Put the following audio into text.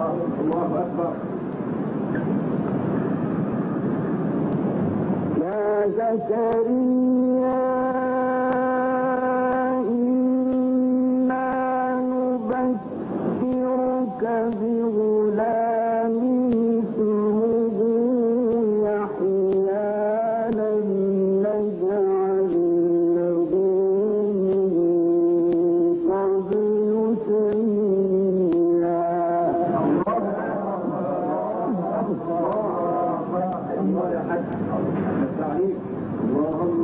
الله أكبر. يا زكريا إنا نبشرك بغلام اسمه يحيى لم نجعل له من قبل سميا. الله يا حاج. التعليق. الله